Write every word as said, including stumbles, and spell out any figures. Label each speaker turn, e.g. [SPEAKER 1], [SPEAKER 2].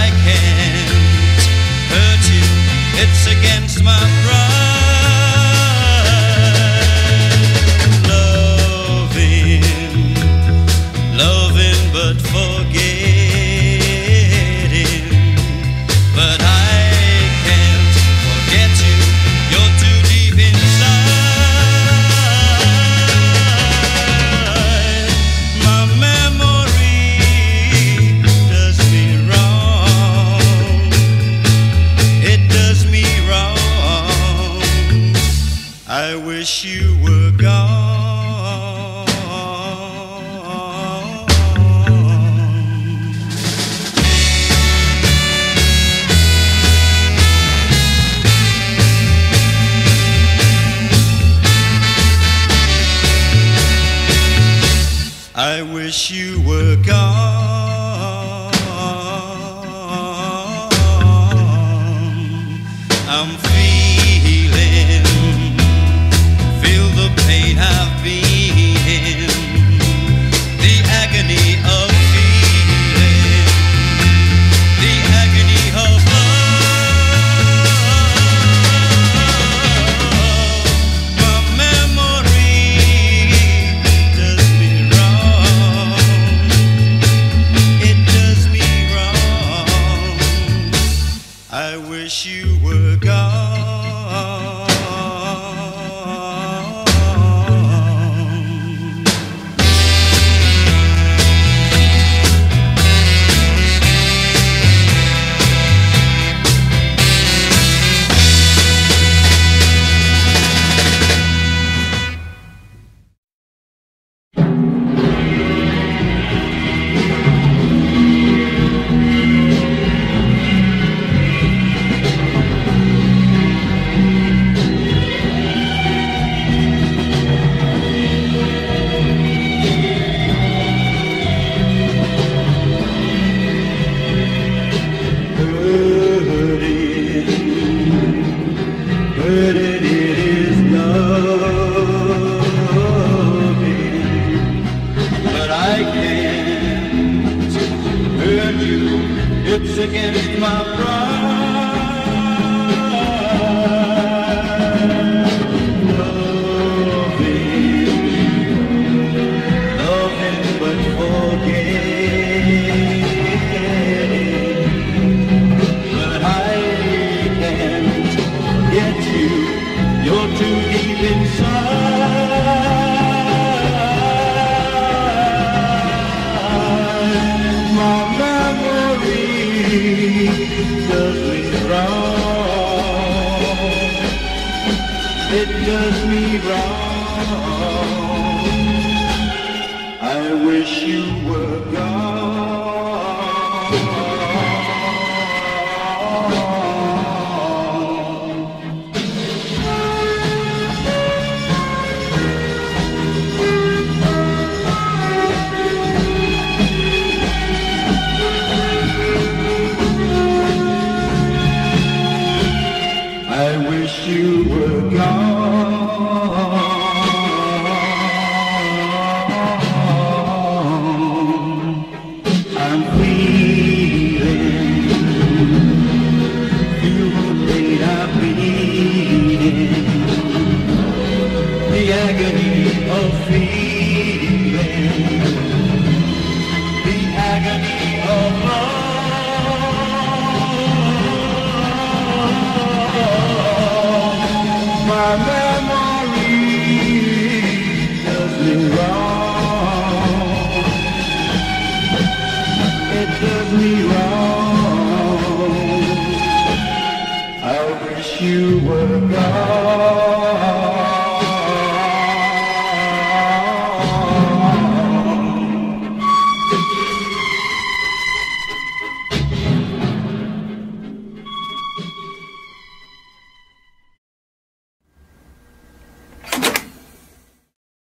[SPEAKER 1] I can't hurt you, it's against my pride. Loving, loving but forgetting, but I can't forget you, you're too deep inside. My memory does me wrong, it does me wrong. I wish you were gone. I wish you were gone. I'm feeling, feel the pain I've been in, the agony of feeling, the agony of love. My memory does me wrong, it does me wrong. I wish you were gone. Hurtin, it is loving, but I can't hurt you, it's against my pride. Loving, loving but forgetting, but I can't get you, you're too deep inside. My memory does me wrong, it does me wrong. I wish you were gone. I wish you were gone. I'm feeling, feel the pain I'm bleeding, the agony of feeling, the agony of love. My memory does me wrong, it does me wrong. I wish you were gone.